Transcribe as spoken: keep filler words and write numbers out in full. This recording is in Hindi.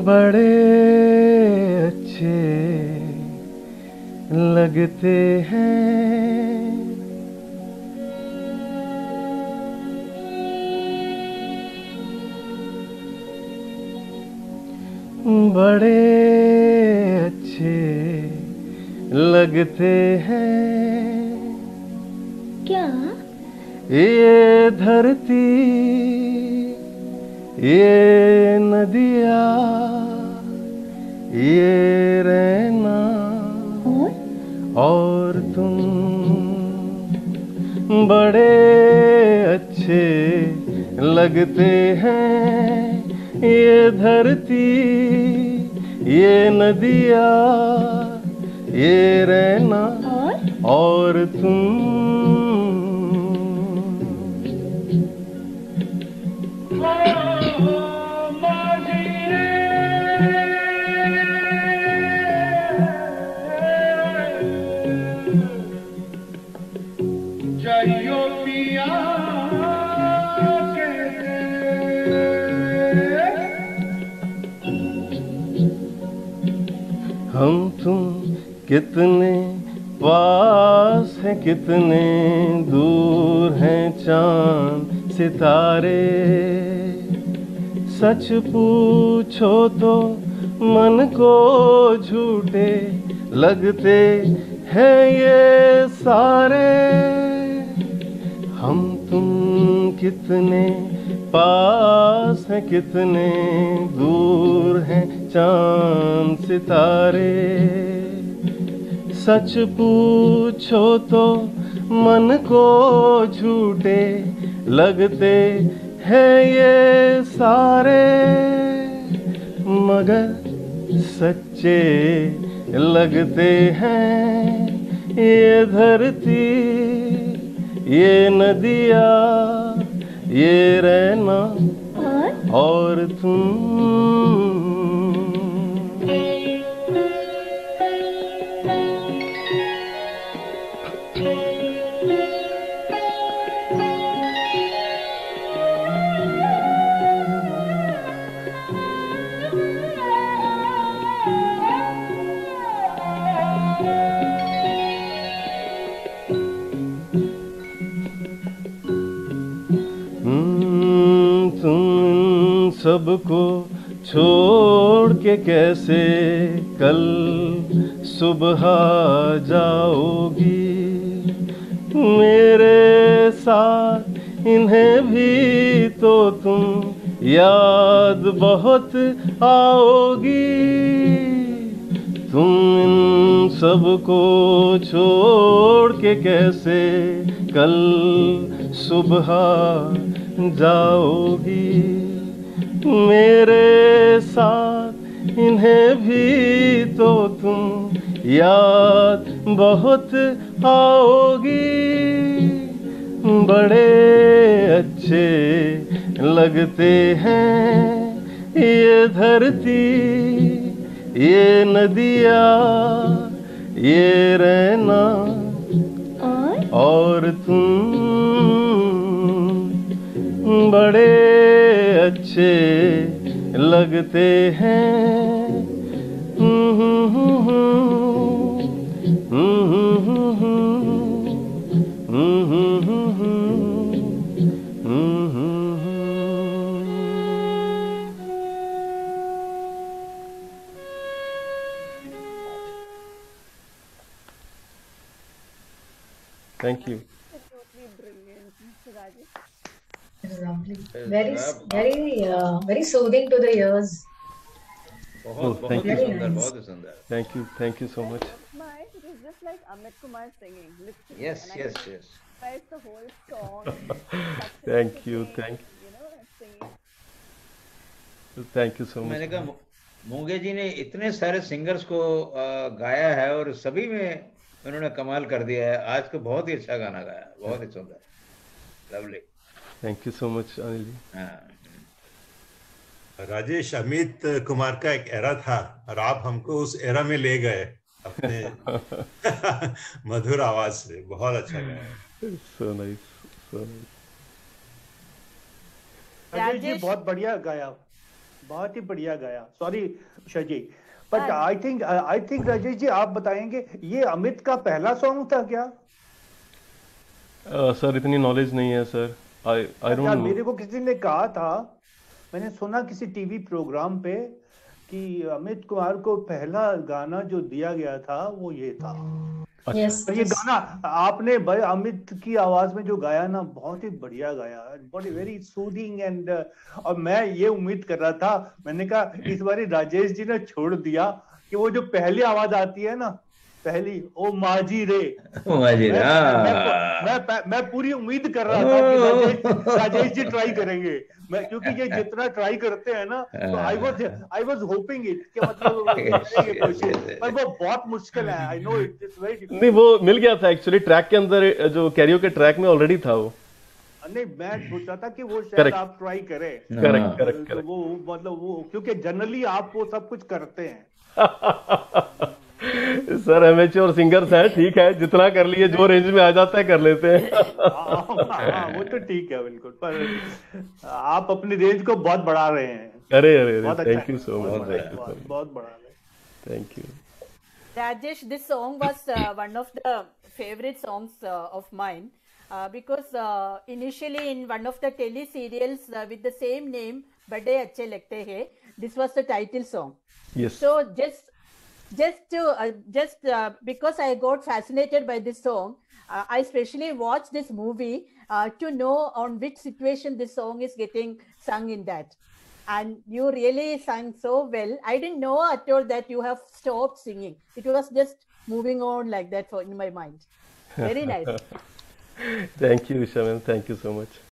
बड़े अच्छे लगते हैं। बड़े अच्छे लगते हैं। क्या? ये धरती, ये नदिया, ये रहना और और तुम बड़े अच्छे लगते हैं। ये धरती, ये नदिया, ये रहना और और तुम। हम तुम कितने पास हैं, कितने दूर हैं चांद सितारे। सच पूछो तो मन को झूठे लगते हैं ये सारे। हम तुम कितने पास हैं, कितने दूर हैं चांद सितारे। सच पूछो तो मन को झूठे लगते हैं ये सारे। मगर सच्चे लगते हैं ये धरती, ये नदिया, ये रहना और और तुम। हम्म, तुम सबको छोड़ के कैसे कल सुबह जाओगी। मेरे साथ इन्हें भी तो तुम याद बहुत आओगी। तुम इन सबको छोड़ के कैसे कल सुबह जाओगी। मेरे साथ इन्हें भी तो तुम याद बहुत आओगी। बड़े अच्छे लगते हैं ये धरती, ये नदिया, ये रहना और और तुम बड़े अच्छे लगते हैं। Thank you. Totally brilliant, mister Rajesh. Lovely. Very, very, uh, very soothing to the ears. Oh, बहुत thank बहुत ही you. Very सुंदर, nice. बहुत ही सुंदर। Thank you. Thank you so much. My, it was just like Amit Kumar singing, literally. Yes, and I yes, could yes. memorize the whole song. Thank you. Successfully, Thank you know, and singing. Thank you so मैंने much. कहा मु- मूंगे जी ने इतने सारे सिंगर्स को अ, गाया है और सभी में उन्होंने कमाल कर दिया है। आज तो बहुत ही अच्छा गाना गाया, बहुत ही सुंदर, lovely. Thank you so much, Anil. हाँ, राजेश, अमित कुमार का एक एरा था और आप हमको उस एरा में ले गए अपने मधुर आवाज से। बहुत अच्छा गाया। So nice. So nice. Rajesh ji Rajesh- बहुत बढ़िया गाया, बहुत ही बढ़िया गाया. सॉरी शजी, बट हाँ। I think I think Rajesh ji आप बताएंगे ये अमित का पहला सॉन्ग था क्या? सर इतनी नॉलेज नहीं है सर. आई आई डोंट यार नो. मेरे को किसी ने कहा था, मैंने सुना किसी टीवी प्रोग्राम पे कि अमित कुमार को पहला गाना जो दिया गया था वो ये था. Yes. और ये yes. गाना आपने भाई अमित की आवाज में जो गाया ना बहुत ही बढ़िया गाया, बहुत वेरी सूदिंग एंड. और मैं ये उम्मीद कर रहा था, मैंने कहा इस बारी राजेश जी ने छोड़ दिया कि वो जो पहली आवाज आती है ना, पहली ओ माजी रे, माजी रे, मैं, मैं, हाँ। मैं, मैं, मैं पूरी उम्मीद कर रहा था कि राजेश राजेश जी ट्राई करेंगे. मैं क्योंकि ये जितना ट्राई करते हैं ना, तो I was I was hoping it कि मतलब वो करेंगे कोशिश, पर वो बहुत मुश्किल है. I know it is very नहीं वो मिल गया था एक्चुअली. ट्रैक के अंदर जो कैरियो के ट्रैक में ऑलरेडी था वो. नहीं, मैं सोच रहा था कि वो शायद Correct. आप ट्राई करें. करेक्ट हाँ। करेक्ट तो करेक्ट. वो मतलब वो क्योंकि जनरली आप वो सब कुछ करते हैं. सर एमेच्योर सिंगर्स हैं, ठीक है जितना कर लिए, जो रेंज में आ जाता है कर लेते हैं. हाँ, हाँ, वो तो ठीक है बिल्कुल, पर आप अपनी रेंज को बहुत बढ़ा रहे हैं. अरे अरे बहुत अरे अच्छा थैंक यू सो बहुत मच. बढ़ा- थैंक यू बहुत बहुत बढ़ा रहे हैं. Thank you. Rajesh, this song was uh, one of the favorite songs uh, of mine uh, because uh, initially in one of the tele serials uh, with the same name, Bade Acche Lagte Hai, this was the title song. Yes. So just just to uh, just uh, because I got fascinated by this song, uh, I especially watched this movie uh, to know on which situation this song is getting sung in that. And you really sang so well. I didn't know at all that you have stopped singing. It was just moving on like that for in my mind. Very nice. Thank you, Isha ma'am. Thank you so much.